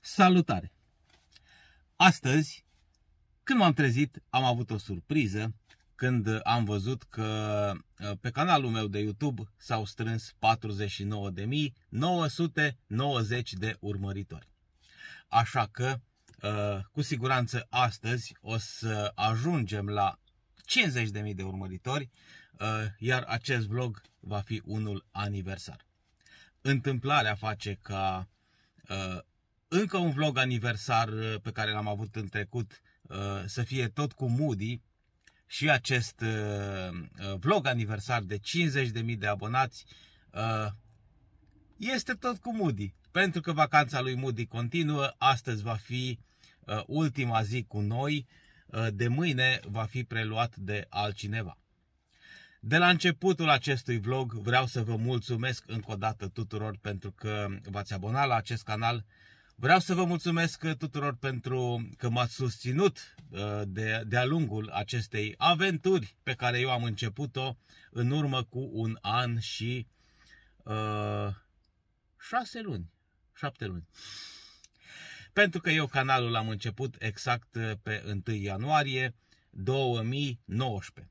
Salutare! Astăzi, când m-am trezit, am avut o surpriză când am văzut că pe canalul meu de YouTube s-au strâns 49.990 de urmăritori. Așa că, cu siguranță astăzi o să ajungem la 50.000 de urmăritori, iar acest vlog va fi unul aniversar. Întâmplarea face ca încă un vlog aniversar pe care l-am avut în trecut să fie tot cu Moody și acest vlog aniversar de 50.000 de abonați este tot cu Moody. Pentru că vacanța lui Moody continuă, astăzi va fi ultima zi cu noi, de mâine va fi preluat de altcineva. De la începutul acestui vlog vreau să vă mulțumesc încă o dată tuturor pentru că v-ați abonat la acest canal. Vreau să vă mulțumesc tuturor pentru că m-ați susținut de-a lungul acestei aventuri pe care eu am început-o în urmă cu un an și 6 luni, 7 luni. Pentru că eu canalul l-am început exact pe 1 ianuarie 2019.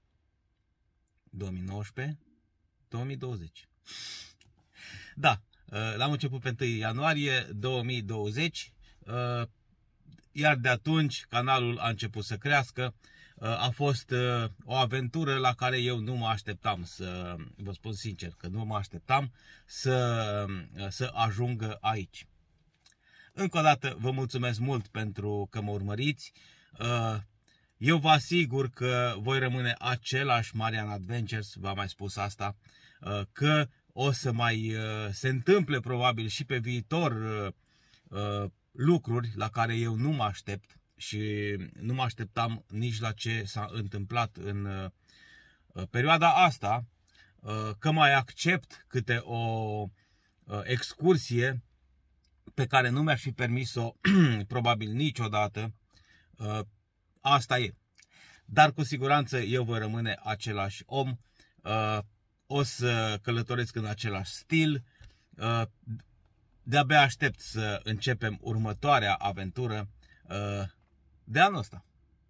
2020. Da, l-am început pe 1 ianuarie 2020, iar de atunci canalul a început să crească. A fost o aventură la care eu nu mă așteptam, să vă spun sincer, că nu mă așteptam să ajungă aici. Încă o dată vă mulțumesc mult pentru că mă urmăriți. Eu vă asigur că voi rămâne același Marian Adventures, v-am mai spus asta, că o să mai se întâmple probabil și pe viitor lucruri la care eu nu mă aștept și nu mă așteptam nici la ce s-a întâmplat în perioada asta, că mai accept câte o excursie pe care nu mi-aș fi permis-o probabil niciodată. Asta e. Dar cu siguranță eu voi rămâne același om. O să călătoresc în același stil. De-abia aștept să începem următoarea aventură de anul ăsta.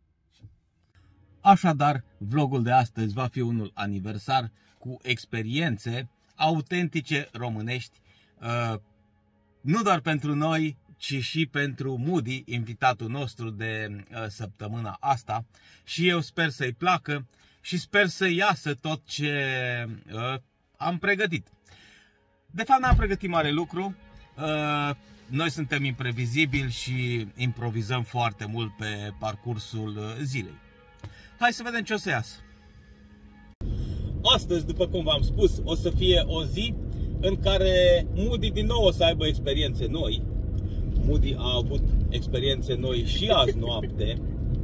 Așadar, vlogul de astăzi va fi unul aniversar cu experiențe autentice românești, nu doar pentru noi, ci și pentru Moody, invitatul nostru de săptămâna asta. Și eu sper să-i placă și sper să iasă tot ce am pregătit. De fapt, n-am pregătit mare lucru. Noi suntem imprevizibili și improvizăm foarte mult pe parcursul zilei. Hai să vedem ce o să iasă. Astăzi, după cum v-am spus, o să fie o zi în care Moody din nou o să aibă experiențe noi. Moody a avut experiențe noi și azi noapte.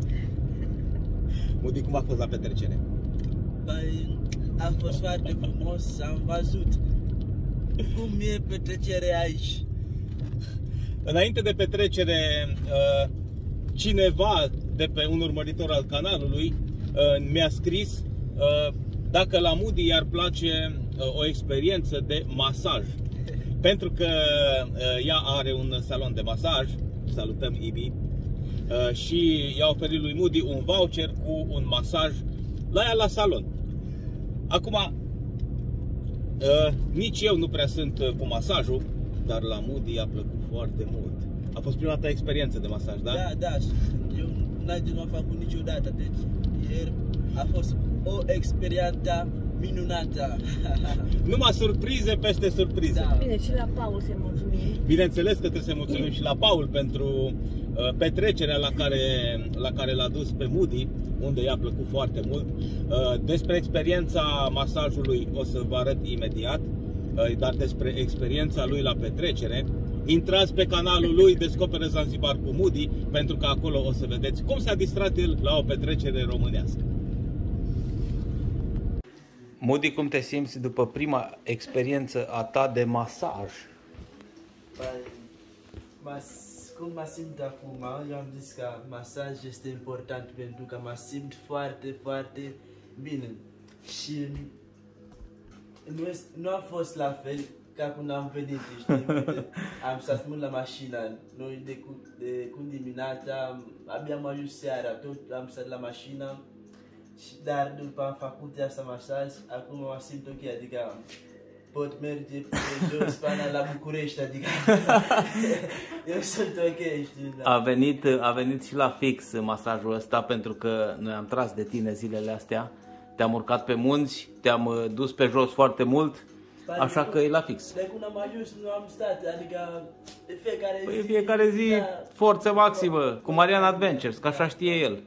Moody, cum a fost la petrecere? Păi, a fost foarte frumos, am văzut cum e petrecerea aici. Înainte de petrecere, cineva de pe un urmăritor al canalului mi-a scris dacă la Moody i-ar place o experiență de masaj. Pentru că ea are un salon de masaj, salutăm Ibi, și i-a oferit lui Moody un voucher cu un masaj la ea la salon. Acum, nici eu nu prea sunt cu masajul, dar la Moody i-a plăcut foarte mult. A fost prima ta experiență de masaj, da? Da, da, eu nu am făcut niciodată, deci ieri a fost o experiență minunată. Numai surprize peste surprize. Da. Bine, și la Paul să-i mulțumim. Bineînțeles că trebuie să mulțumim și la Paul pentru petrecerea la care l-a dus pe Moody, unde i-a plăcut foarte mult. Despre experiența masajului o să vă arăt imediat, dar despre experiența lui la petrecere, intrați pe canalul lui Descoperă Zanzibar cu Moody, pentru că acolo o să vedeți cum s-a distrat el la o petrecere românească. Moody, cum te simți după prima experiență a ta de masaj? Cum mă simt acum, eu am zis că masaj este important pentru că mă simt foarte, foarte bine. Și nu a fost la fel ca când am venit, știi? Am stat mult la mașină. Noi de când dimineața, abia am ajuns seara, tot am stat la mașină. Dar după am făcut asta masaj, acum mă simt ok, adică pot merge pe jos până la București, adică eu sunt ok, știi? Da. A venit și la fix masajul ăsta, pentru că noi am tras de tine zilele astea. Te-am urcat pe munți, te-am dus pe jos foarte mult, așa că e la fix. De când am ajuns nu am stat, adică fiecare zi da, forță maximă, cu Marian Adventures, că așa știe el.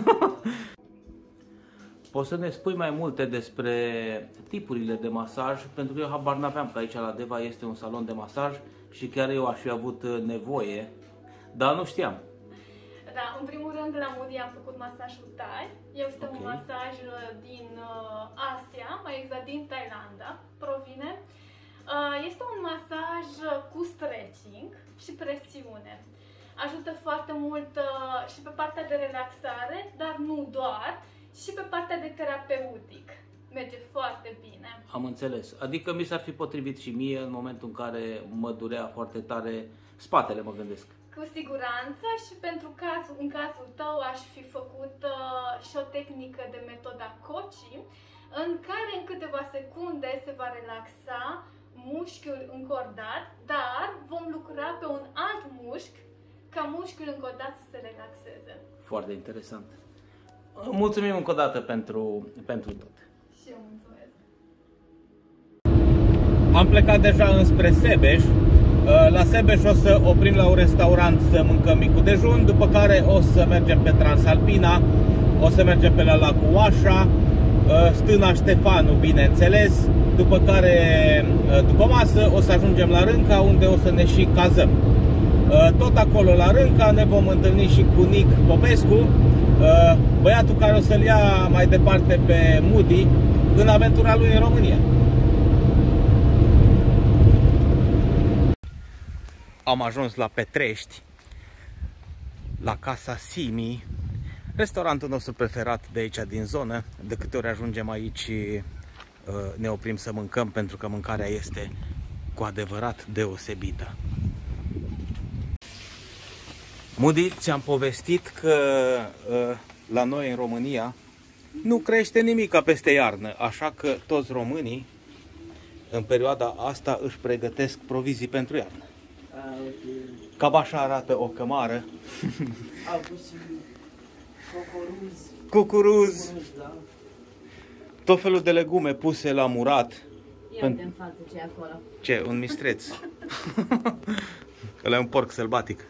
Poți să ne spui mai multe despre tipurile de masaj, pentru că eu habar n-aveam că aici la Deva este un salon de masaj și chiar eu aș fi avut nevoie, dar nu știam. Da, în primul rând la Moody am făcut masajul Thai. Este un masaj din Asia, mai exact din Thailanda, provine. Este un masaj cu stretching și presiune. Ajută foarte mult și pe partea de relaxare, dar nu doar, și pe partea de terapeutic. Merge foarte bine. Am înțeles. Adică mi s-ar fi potrivit și mie în momentul în care mă durea foarte tare spatele, mă gândesc. Cu siguranță, și în cazul tău aș fi făcut și o tehnică de metoda Kochi, în care în câteva secunde se va relaxa mușchiul încordat, dar vom lucra pe un alt mușchi ca mușchiul încordat să se relaxeze. Foarte interesant. Mulțumim încă o dată pentru tot. Și eu mulțumesc. Am plecat deja înspre Sebeș. La Sebeș o să oprim la un restaurant să mâncăm micul dejun, după care o să mergem pe Transalpina, o să mergem pe la Lacul Oașa, Stâna Ștefanu, bineînțeles, după care, după masă, o să ajungem la Rânca, unde o să ne și cazăm. Tot acolo la Rânca ne vom întâlni și cu Nic Popescu, băiatul care o să-l ia mai departe pe Moody în aventura lui în România. Am ajuns la Petrești, la Casa Simi, restaurantul nostru preferat de aici din zonă. De câte ori ajungem aici ne oprim să mâncăm, pentru că mâncarea este cu adevărat deosebită. Moody, ți-am povestit că la noi în România nu crește nimic peste iarnă, așa că toți românii în perioada asta își pregătesc provizii pentru iarnă. Okay. Cam așa arată o cămară. Au pus și cucuruz, da. tot felul de legume puse la murat. Ia-te în față ce e acolo. Ce? Un mistreț. Ăla e un porc sălbatic.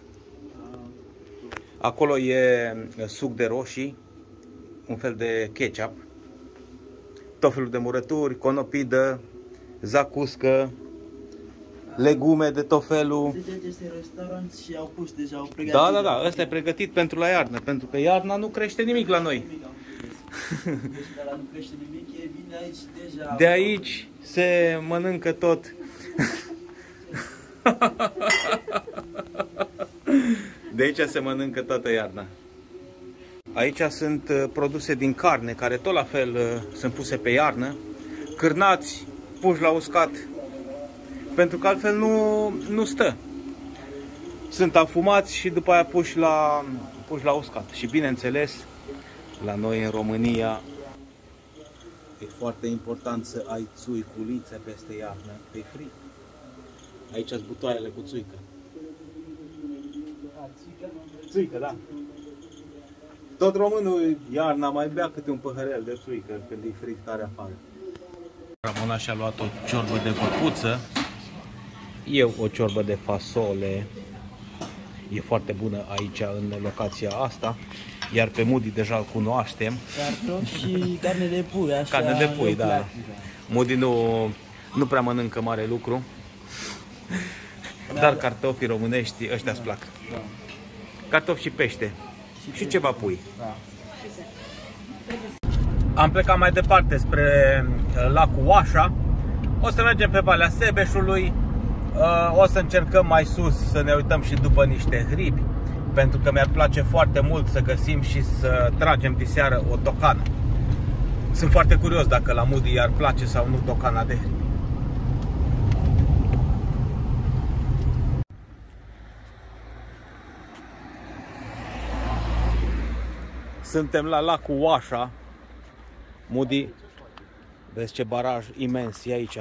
Acolo e suc de roșii, un fel de ketchup, tot felul de murături, conopidă, zacuscă, legume de tot felul. Deci este restaurant și au pus deja, au pregătit. Da, ăsta e pregătit pentru la iarnă, pentru că iarna nu crește nimic la noi. Deci de la nu crește nimic, e bine aici deja. De aici se mănâncă tot. De aici se mănâncă toată iarna. Aici sunt produse din carne, care tot la fel sunt puse pe iarnă, cârnați, puși la uscat, pentru că altfel nu stă. Sunt afumați și după aia puși la uscat. Și bineînțeles, la noi în România e foarte important să ai țuiculițe peste iarnă, că e frig. Aici sunt butoaiele cu țuică. Țuică, da. Tot românul iarna mai bea câte un păhărel de țuică când e frig tare afară. Ramona și-a luat o ciorbă de păpuță. Eu o ciorbă de fasole. E foarte bună aici în locația asta. Iar pe Moody deja îl cunoaștem. Cartofi și carne de pui, așa. Carne de pui, da. Moody nu prea mănâncă mare lucru. Dar cartofii românești, ăștia îți plac. Da. Cartofi și pește. Și ceva pui. Da. Am plecat mai departe spre Lacul Oașa. O să mergem pe Valea Sebeșului. O să încercăm mai sus să ne uităm și după niște hribi, pentru că mi-ar place foarte mult să găsim și să tragem diseară o tocană. Sunt foarte curios dacă la Moody i-ar place sau nu tocana de hribi. Suntem la lacul Oașa. Moody, vezi ce baraj imens e aici. Da,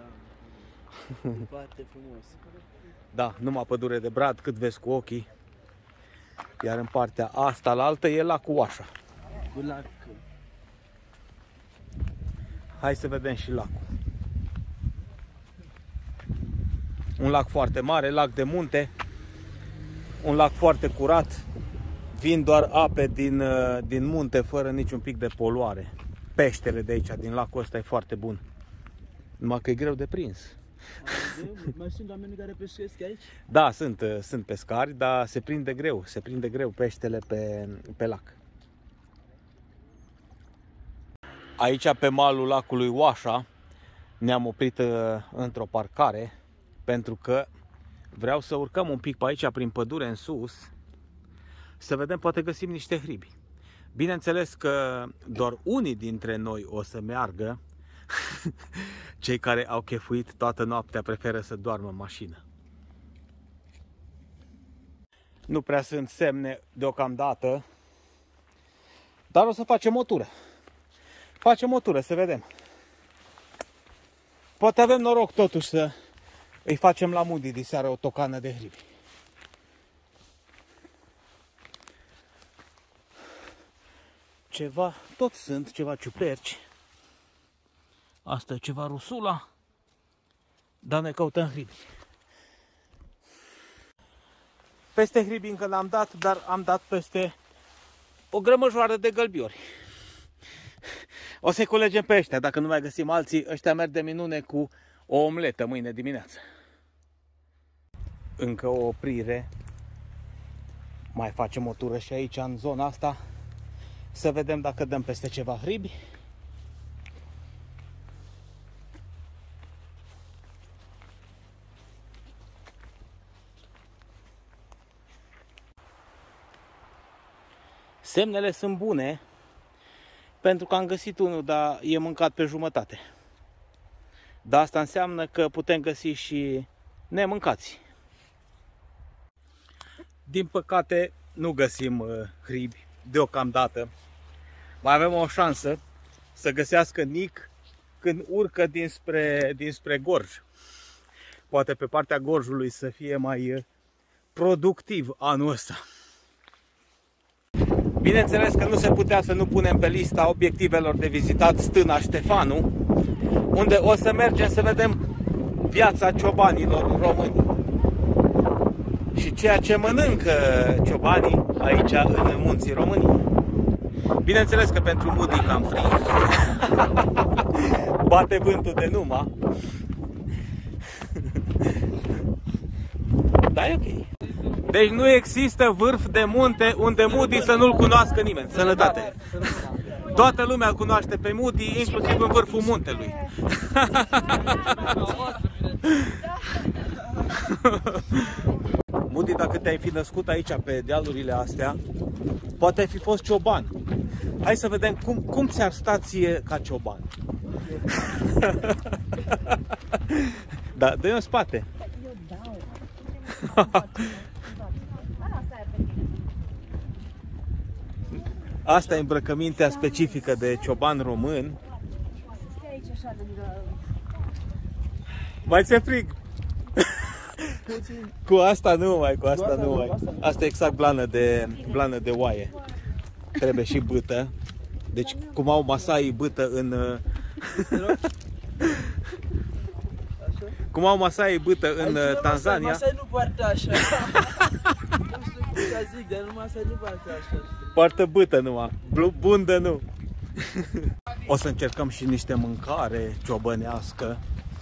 foarte frumos. Da, numai pădure de brad, cât vezi cu ochii. Iar în partea asta, la altă, e lacul Oașa. Cu lac. Hai să vedem și lacul. Un lac foarte mare, lac de munte. Un lac foarte curat. Vin doar ape din munte, fără niciun pic de poluare. Peștele de aici, din lacul ăsta, e foarte bun. Numai că e greu de prins. Mai sunt oameni care pescuiesc aici? Da, sunt pescari, dar se prinde greu peștele pe lac. Aici, pe malul lacului Oașa, ne-am oprit într-o parcare, pentru că vreau să urcăm un pic pe aici, prin pădure, în sus, să vedem, poate găsim niște hribi. Bineînțeles că doar unii dintre noi o să meargă. Cei care au chefuit toată noaptea preferă să doarmă în mașină. Nu prea sunt semne deocamdată, dar o să facem o tură. Facem o tură, să vedem. Poate avem noroc totuși să îi facem la Moody diseară o tocană de hribi. Ceva, tot sunt ceva ciuperci. Asta e ceva rusula. Dar noi căutăm hribi. Peste hribi încă n-am dat, dar am dat peste o grămăjoară de gălbiori. O să-i culegem pe ăștia, dacă nu mai găsim alții. Ăștia merg de minune cu o omletă mâine dimineață. Încă o oprire. Mai facem o tură și aici, în zona asta. Să vedem dacă dăm peste ceva hribi. Semnele sunt bune, pentru că am găsit unul, dar e mâncat pe jumătate. Dar asta înseamnă că putem găsi și nemâncați. Din păcate nu găsim hribi deocamdată. Mai avem o șansă să găsească Nic când urcă dinspre gorj. Poate pe partea gorjului să fie mai productiv anul ăsta. Bineînțeles că nu se putea să nu punem pe lista obiectivelor de vizitat Stâna Ștefanu, unde o să mergem să vedem viața ciobanilor români și ceea ce mănâncă ciobanii aici în munții României. Bineînțeles că pentru Moody cam frig. Bate vântul de numa. Da, e ok. Deci nu există vârf de munte unde Moody să nu-l cunoască nimeni. Sănătate! Toată lumea îl cunoaște pe Moody, inclusiv în vârful muntelui. Moody, dacă te-ai fi născut aici pe dealurile astea, poate ai fi fost cioban. Hai să vedem cum ți-ar sta ție ca cioban. Da, dă-i în spate. Asta e îmbrăcămintea specifică de cioban român. Mai ți-e frig? Cu asta nu mai, cu asta nu mai. Asta e exact blană de oaie. Trebuie și bâtă. Deci cum au Masai bâtă în... Cum au Masai bâtă în Tanzania. Masai nu poartă așa. Nu știu cum să zic, dar nu Masai nu poartă așa. Poartă bâtă numai, bundă nu. O să încercăm și niște mâncare ciobănească.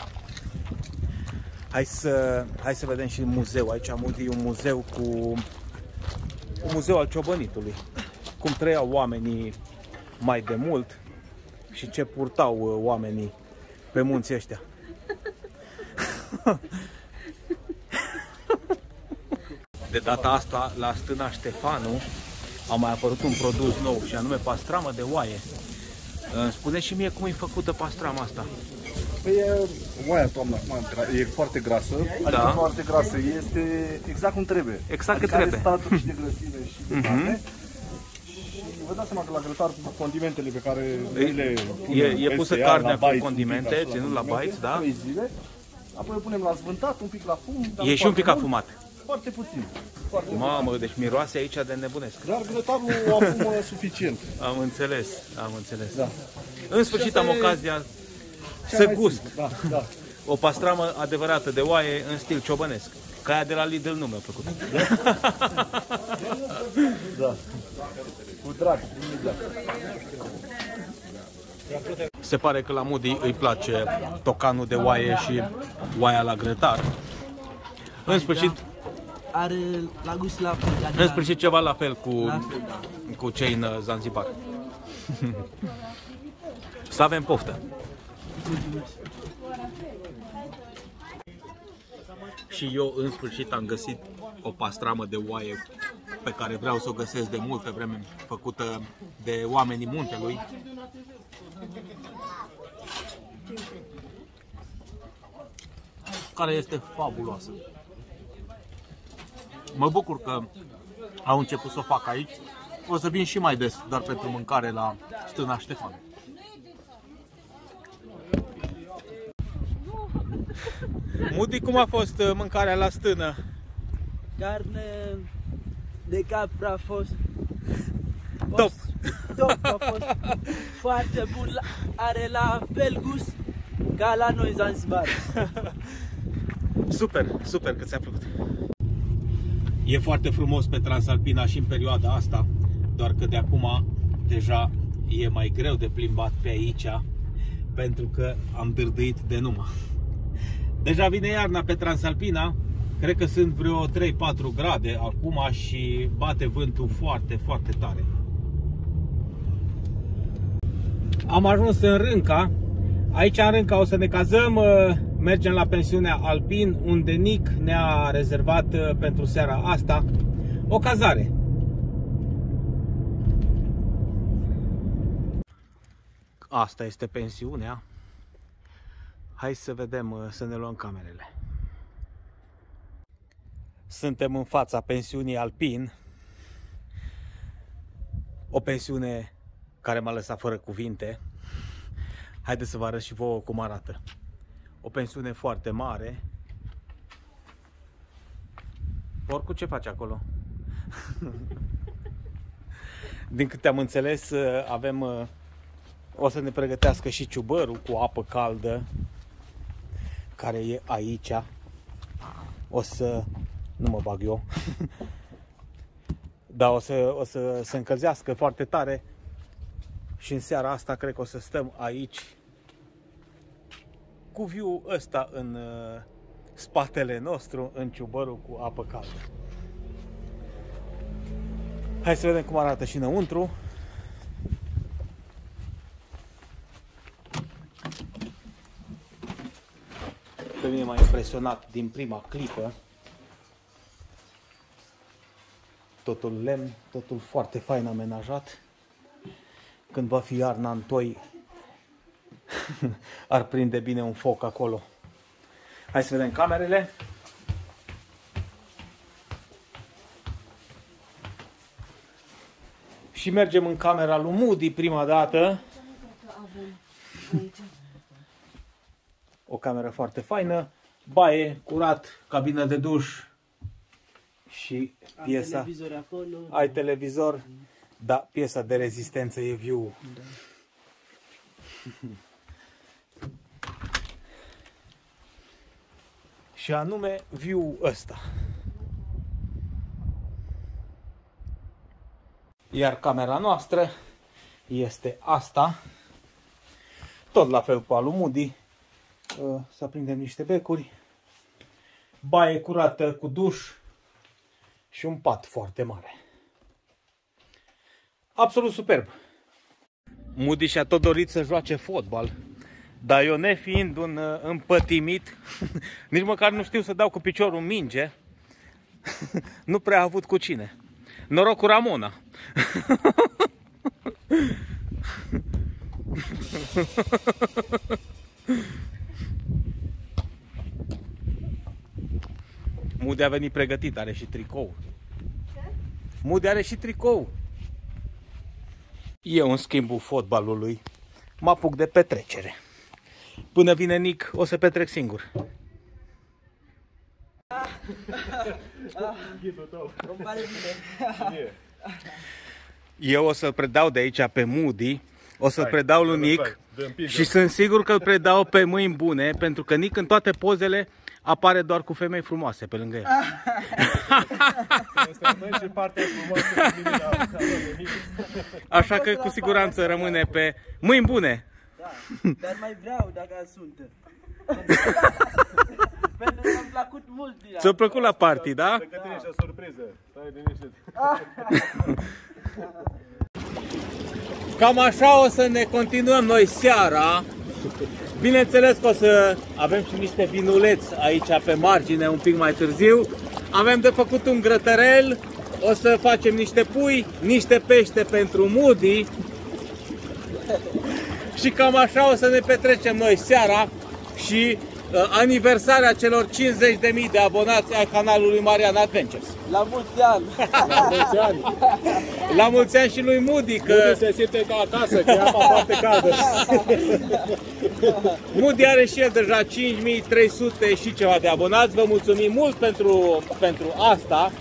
Hai să vedem și muzeu. Aici e un muzeu un muzeu al ciobănitului. Cum trăiau oamenii mai de mult și ce purtau oamenii pe munții ăștia. De data asta, la Stâna Ștefanu, a mai apărut un produs nou, și anume pastramă de oaie. Spune și mie cum e făcută pastrama asta. Păi oaia, doamna, e foarte grasă, adică foarte grasă, este exact cum trebuie. Exact adică cât trebuie. Are staturi și de grăsime și de carne. Și vă dați seama că la grătar cu condimentele pe care le E pusă carnea cu condimente, ținut la bites, da? 3 zile. Apoi o punem la zvântat, un pic la fum. E și un pic afumat. Foarte puțin. Mamă, deci miroase aici de nebunesc. Dar grătarul o afumă suficient. Am înțeles, am înțeles. Da. În sfârșit am ocazia să gust Da. o pastramă adevărată de oaie în stil ciobănesc. Ca aia de la Lidl nu mi-a plăcut. Da. Cu drag. Se pare că la Moody îi place tocanul de oaie și oaia la grătar. În sfârșit, Are la gust la în sfârșit ceva la fel cu cei în Zanzibar. Să avem poftă! Și eu în sfârșit am găsit o pastramă de oaie pe care vreau să o găsesc de multă vreme, făcută de oamenii muntelui. Care este fabuloasă. Mă bucur că au început să o fac aici. O să vin și mai des, doar pentru mâncare la Stâna Ștefan. Moody, cum a fost mâncarea la Stână? Carne de capra a fost Top! top, a fost foarte bun, are la fel gust ca la noi Zanzibar. Super, super că ți-a plăcut. E foarte frumos pe Transalpina și în perioada asta, doar că de acum deja e mai greu de plimbat pe aici, pentru că am dârdâit de numai. Deja vine iarna pe Transalpina, cred că sunt vreo 3-4 grade acum și bate vântul foarte, foarte tare. Am ajuns în Rânca. Aici în Rânca o să ne cazăm, mergem la pensiunea Alpin, unde Nic ne-a rezervat pentru seara asta o cazare. Asta este pensiunea. Hai să vedem, să ne luăm camerele. Suntem în fața pensiunii Alpin. O pensiune care m-a lăsat fără cuvinte. Haideți să vă arăt și vouă cum arată. O pensiune foarte mare. Porcu, ce faci acolo? Din câte am înțeles, avem... O să ne pregătească și ciubărul cu apă caldă, care e aici. O să... Nu mă bag eu. Dar o să se încălzească foarte tare. Și în seara asta cred că o să stăm aici cu view ăsta în spatele nostru, în ciubărul cu apă caldă. Hai să vedem cum arată și înăuntru. Pe mine m-a impresionat din prima clipă. Totul lemn, totul foarte fain amenajat. Când va fi iarna în toi, ar prinde bine un foc acolo. Hai să vedem camerele. Și mergem în camera lui Moody prima dată. O cameră foarte faină, baie, curat, cabină de duș și piesa. Am televizor acolo. Ai televizor, da, piesa de rezistență e view. Da. Și anume view ăsta. Iar camera noastră este asta. Tot la fel cu alu Moody. Să aprindem niște becuri. Baie curată cu duș și un pat foarte mare. Absolut superb. Moody și-a tot dorit să joace fotbal, dar eu, nefiind un împătimit, nici măcar nu știu să dau cu piciorul în minge, nu prea a avut cu cine. Noroc cu Ramona. Moody a venit pregătit, are și tricou. Ce? Moody are și tricou. Eu, în schimbul fotbalului, mă apuc de petrecere. Până vine Nic, o să petrec singur. Eu o să-l predau de aici pe Moody, o să-l predau lui Nic și sunt sigur că îl predau pe mâini bune, pentru că Nic în toate pozele apare doar cu femei frumoase pe lângă el. Așa că cu siguranță rămâne pe mâini bune. Da, dar mai vreau dacă sunt. Pentru că mi-a plăcut mult. Ți-a plăcut la party, da? Că tine și o surpriză. Stai liniștit. Cam așa o să ne continuăm noi seara. Bineînțeles că o să avem și niște vinuleți aici pe margine un pic mai târziu. Avem de făcut un grătărel, o să facem niște pui, niște pește pentru Moody. Și cam așa o să ne petrecem noi seara și aniversarea celor 50.000 de abonați ai canalului Marian Adventures. La mulți ani! La mulți ani! La mulți ani și lui Moody, că Moody se simte ca acasă, că e apa foarte caldă. Moody are și el deja 5.300 și ceva de abonați. Vă mulțumim mult pentru asta.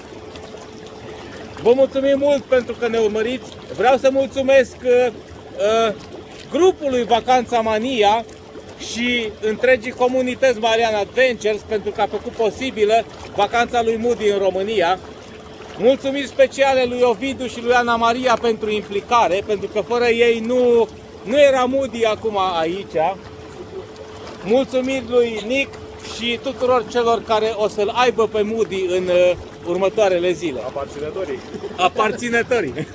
Vă mulțumim mult pentru că ne urmăriți. Vreau să mulțumesc grupului Vacanța Mania și întregii comunități Marian Adventures pentru că a făcut posibilă vacanța lui Moody în România. Mulțumiri speciale lui Ovidiu și lui Ana Maria pentru implicare, pentru că fără ei nu era Moody acum aici. Mulțumiri lui Nic și tuturor celor care o să-l aibă pe Moody în următoarele zile. Aparținătorii.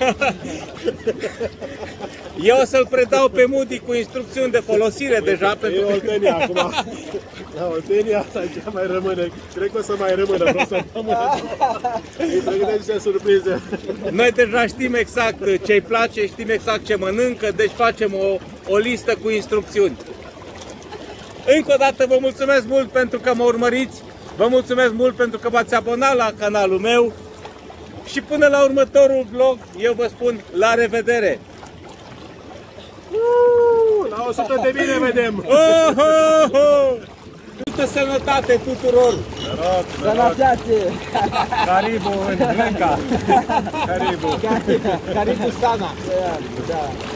Eu o să-l predau pe Moody cu instrucțiuni de folosire deja. E Oltenia acum. Da, Oltenia aici mai rămâne. Cred că o să mai rămână vreo săptămână. Îi pregătește niște surprize. Noi deja știm exact ce-i place, știm exact ce mănâncă, deci facem o listă cu instrucțiuni. Încă o dată vă mulțumesc mult pentru că mă urmăriți, vă mulțumesc mult pentru că v-ați abonat la canalul meu și până la următorul vlog eu vă spun la revedere! La 100 de mii ne vedem! Oh, oh, oh! Multă sănătate tuturor! Sănătate! Caribu în Glenca! Caribu! Caribu Sana! Da.